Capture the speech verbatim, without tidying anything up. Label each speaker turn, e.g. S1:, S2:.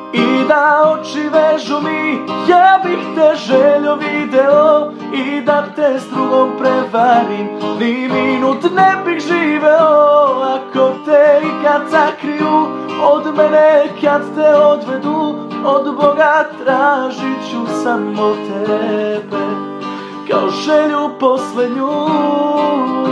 S1: i da oči vežu mi. Ja bih te željo video i da te s drugom prevarim, ni minut ne bih živeo. Ako te ikad sakriju od mene, kad te odvedu od Boga, tražit ću samo tebe kao želju poslednju.